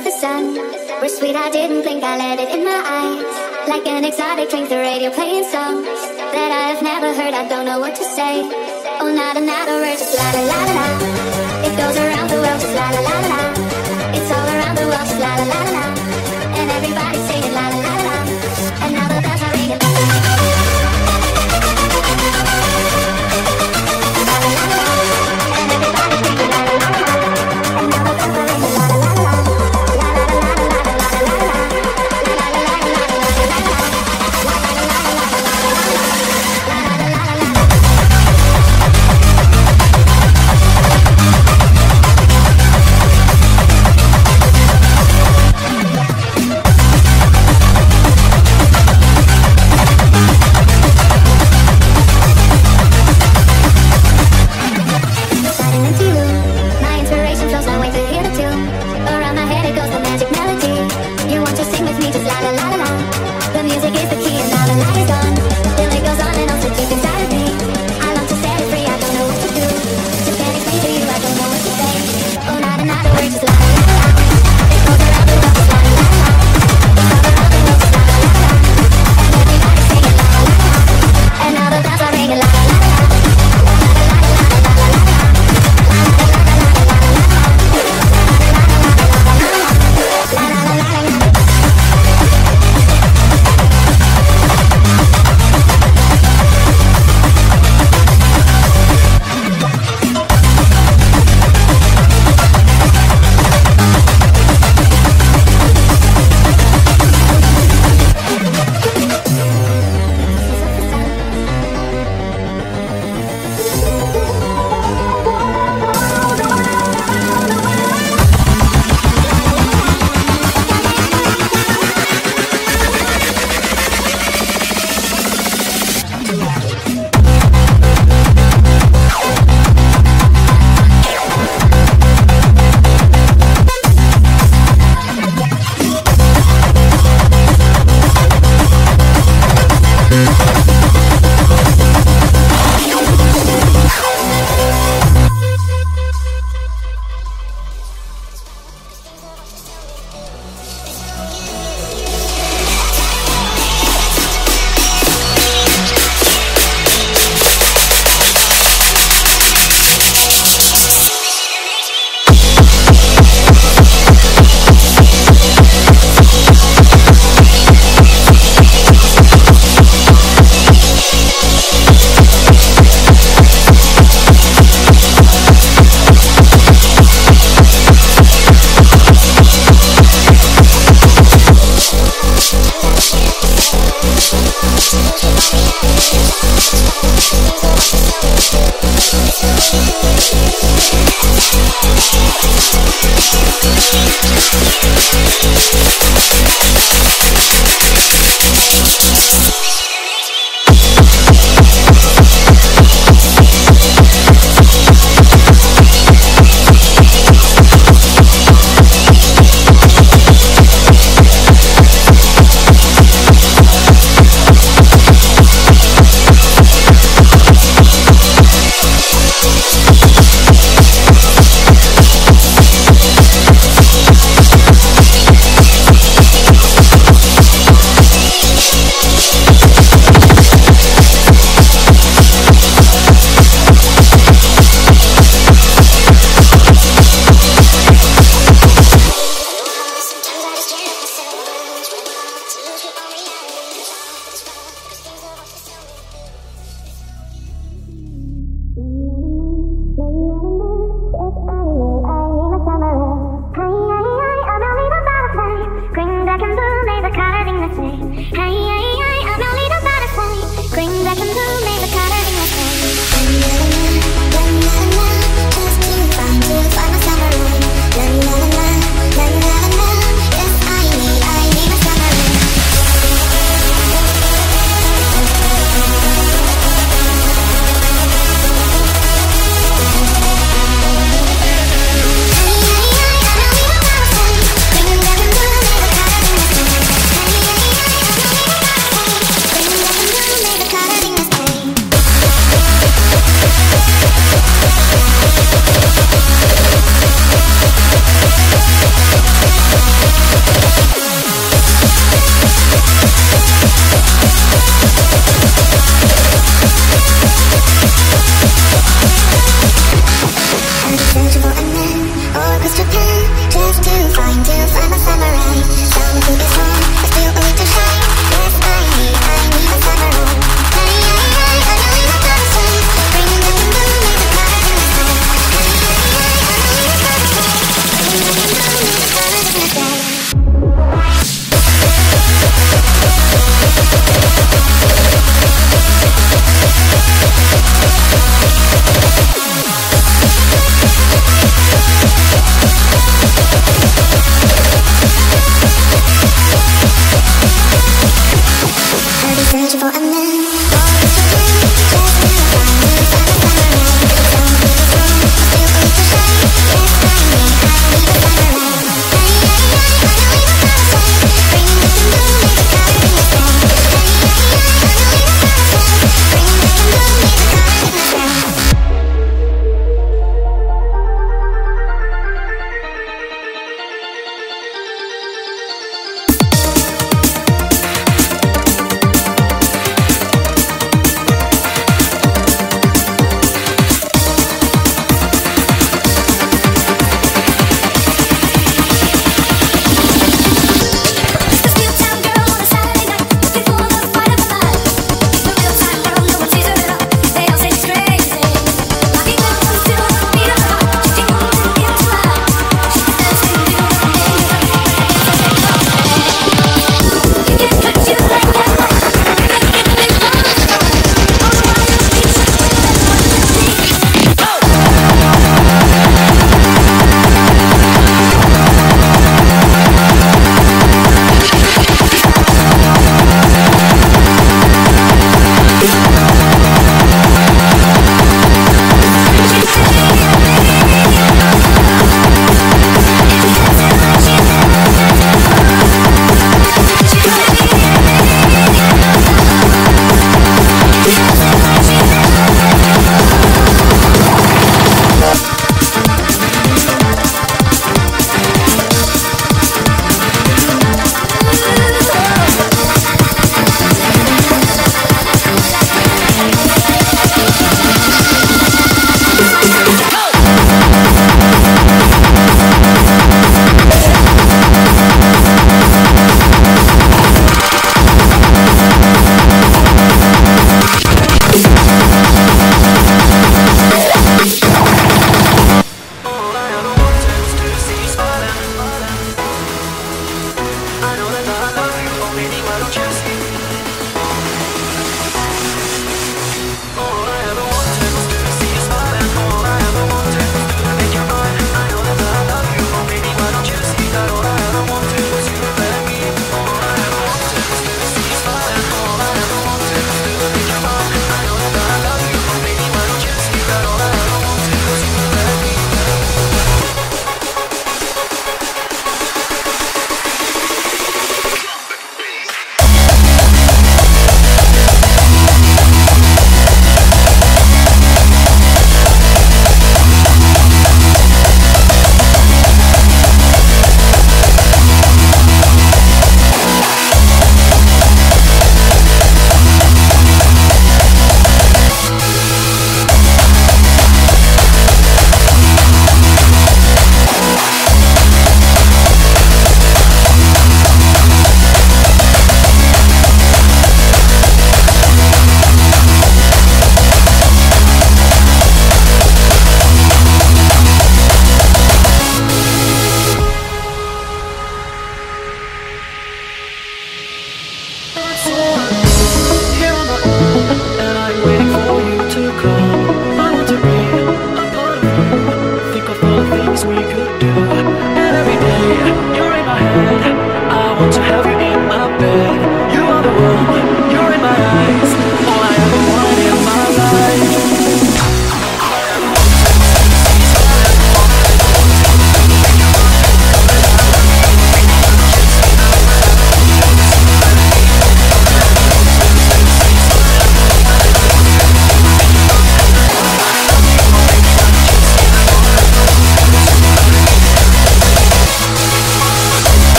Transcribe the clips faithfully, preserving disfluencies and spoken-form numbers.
of the sun were sweet, I didn't think I let it in my eyes. Like an exotic drink, the radio playing songs that I've never heard, I don't know what to say. Oh, not another word, just la la la la la. It goes around the world, just la la la la la. It's all around the world, just la la la la la. And everybody's singing la la la la la. And now the bells are ringing.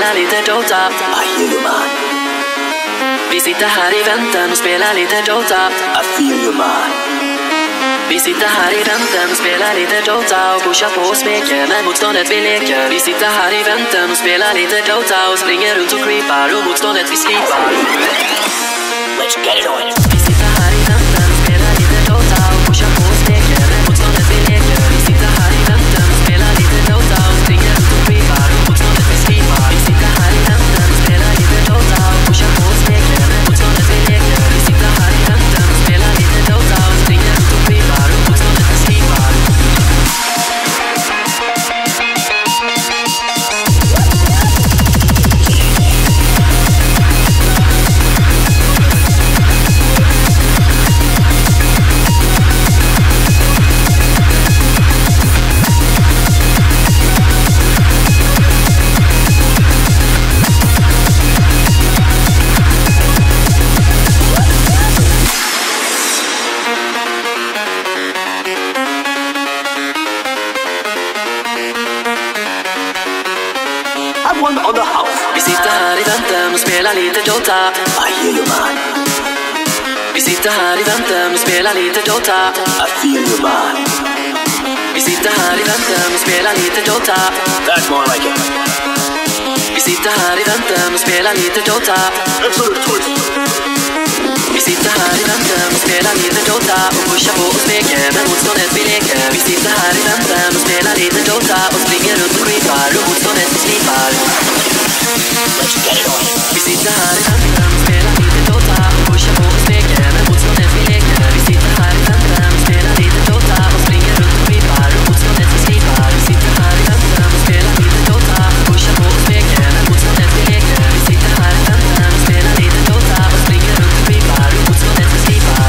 spelar lite Dota. I hear you man. Vi sitter här i väntan och spelar lite Dota. I feel you man. Vi sitter här i väntan och spelar lite Dota och pushar på och smeker när motståndet vi leker. Vi sitter här i väntan och spelar lite Dota och springer runt och creepar och motståndet vi slipar. Let's get it on. Vi sitter här i väntan och spelar lite Dota och pushar på och smeker när motståndet vi leker. Vi sitter här i väntan och spelar lite Dota och springer runt och creepar och motståndet vi slipar. Vi sitter här i väntan och spelar lite Dota och pushar på och smeker när motståndet vi leker. Vi sitter här i väntan och spelar lite Dota och springer runt och creepar och motståndet vi slipar. On the house. Vi sitter här i väntan och spelar lite Dota. I hear you man. Vi sitter här i väntan och spelar lite Dota. I feel you man. Vi sitter här i väntan och spelar lite Dota. That's more like it. Vi sitter här i väntan och spelar lite Dota. That's a little twist. Vi sitter här i väntan och spelar lite Dota och pushar på och smeker men motståndet vi leker. Vi sitter här i väntan och spelar lite Dota och springer runt och creepar och motståndet vi slipar. Let's get it on. Vi sitter här i väntan och spelar lite Dota och pushar på och smeker men motståndet vi leker. Vi sitter här i väntan och spelar lite Dota och springer runt och creepar och motståndet vi slipar. Vi sitter här i väntan och spelar lite Dota och pushar på och smeker men motståndet vi leker. Vi sitter här i väntan och spelar lite Dota och springer runt och creepar och motståndet vi slipar.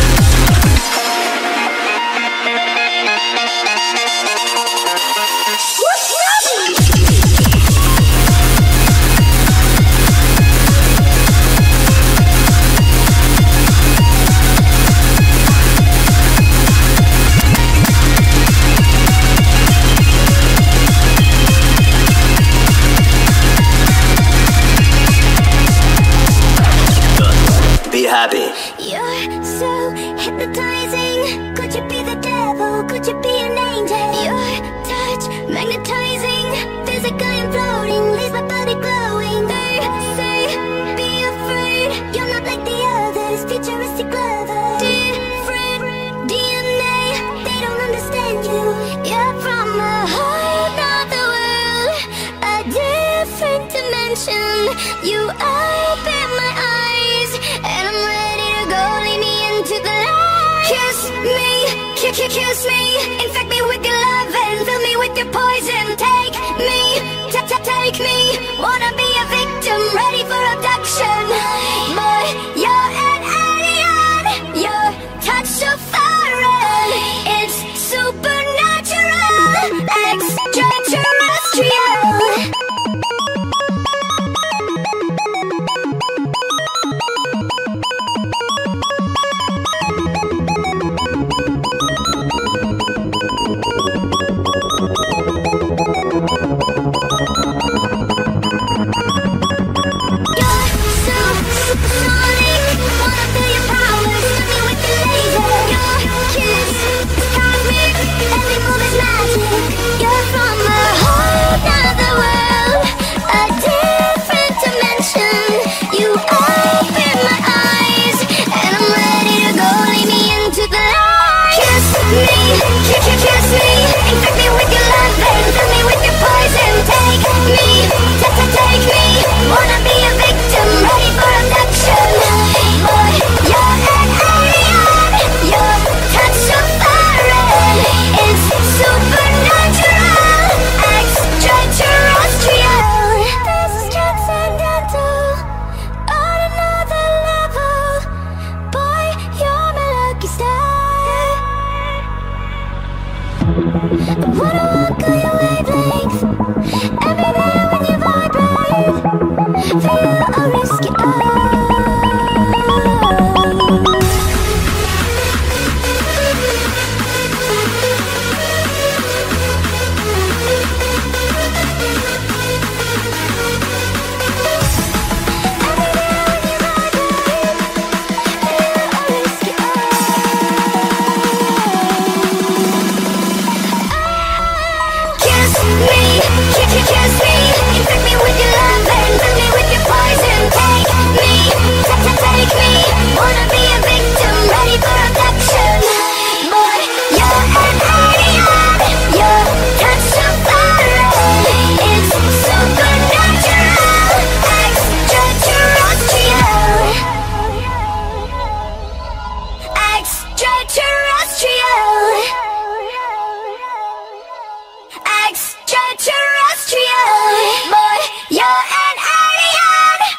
Be happy. You're so hypnotizing. Could you be the devil? Could you be an angel? Your touch magnetizing. Feels like I am floating. Leaves my body glowing. They say, be afraid. You're not like the others. Futuristic lover. Different D N A. They don't understand you. You're from a whole nother world. A different dimension. You open my eyes. And I'm ready to go, lead me into the light. Kiss me, kiss, kiss, kiss me. Infect me with your love and fill me with your poison. Take me, t- t- take me. Wanna be a victim, ready for abduction. Boy, you're an alien. Your touch so foreign. It's supernatural, extraterrestrial.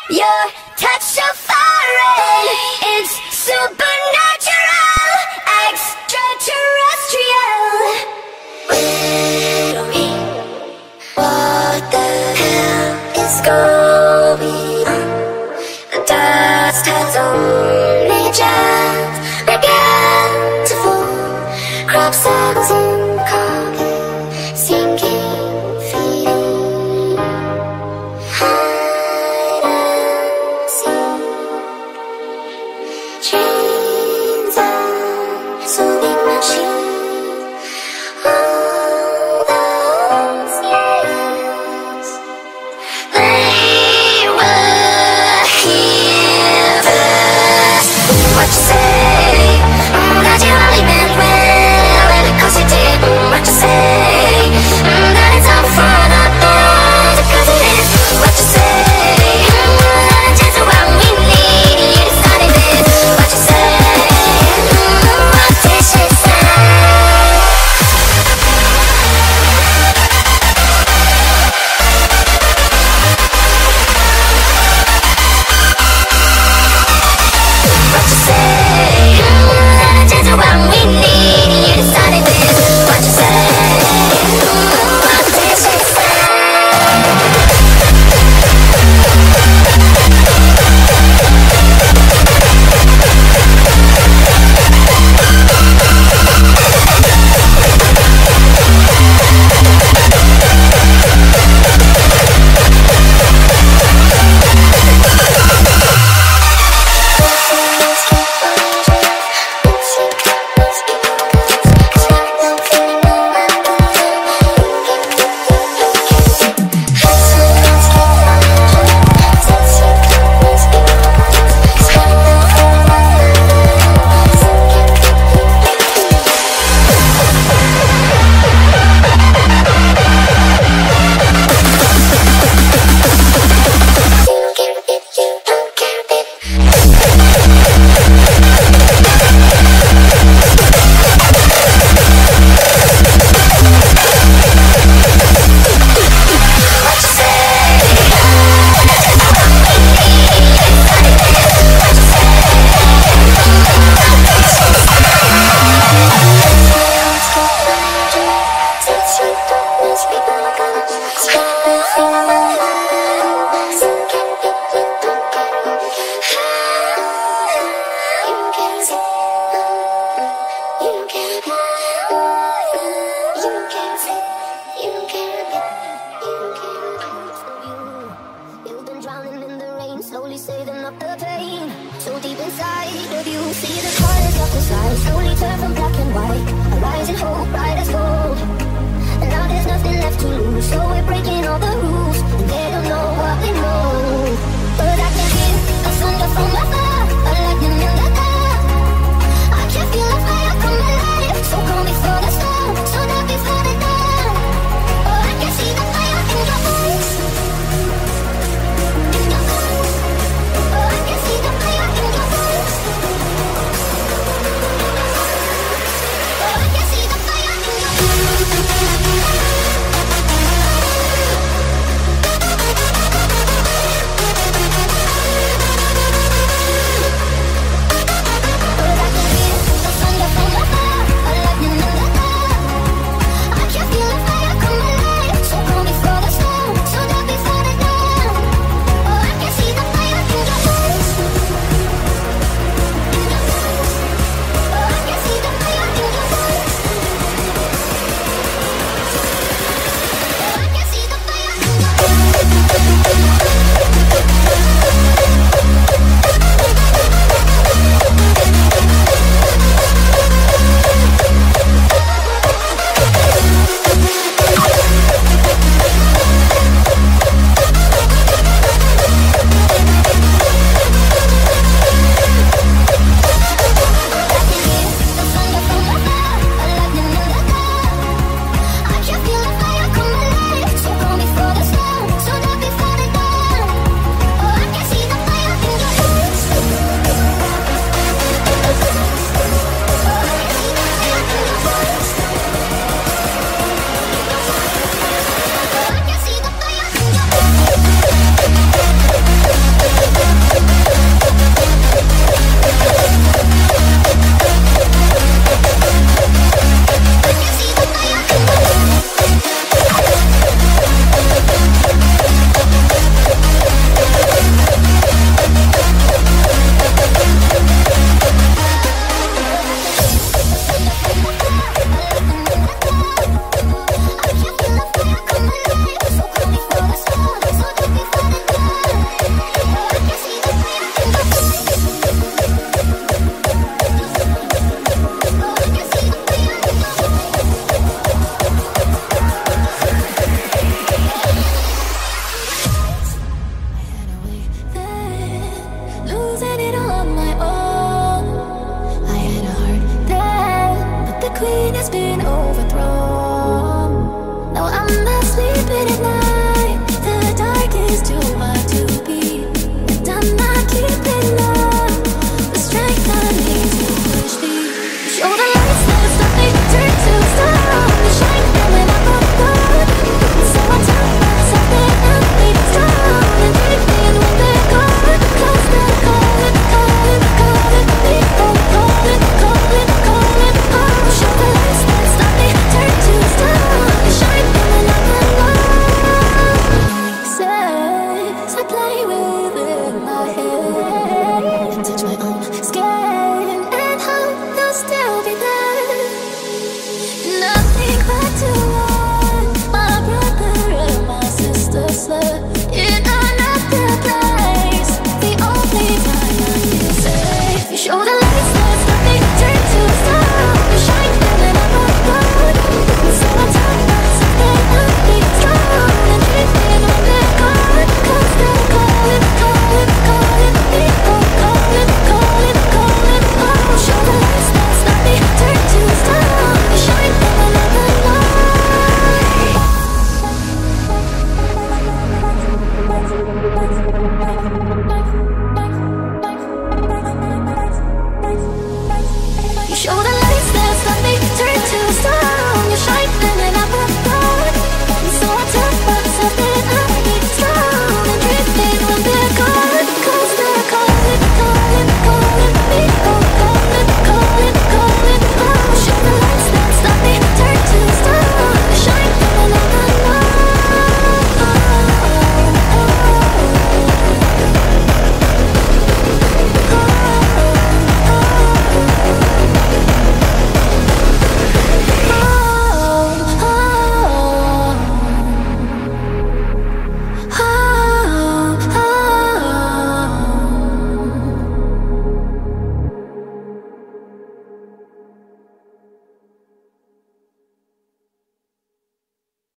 Your touch so foreign, it's supernatural, extraterrestrial. Riddle me, what the hell is going on? The dust has only just begun to fall. Crop circles in coffee, sinking, feeding. Hide and seek. Chains on sewing machine. All those years, they were here first. What you say? Mm, that you only meant well, and of course you did. Mm, what you say? Mm, that it's all for the best, because it is. What you say? Mm, that it's just what we need. You decided this. What you say? Mm, what did she say? What you say? Mm, just what we need. You decided this. What you say? Mm, what did she say? You've been drowning in the rain, slowly saving up the pain. So deep inside of you, see the colors of the sky slowly turn from black and white. A rising hope, bright as gold. And now there's nothing left to lose, so we're breaking all the rules, and they don't know what we know.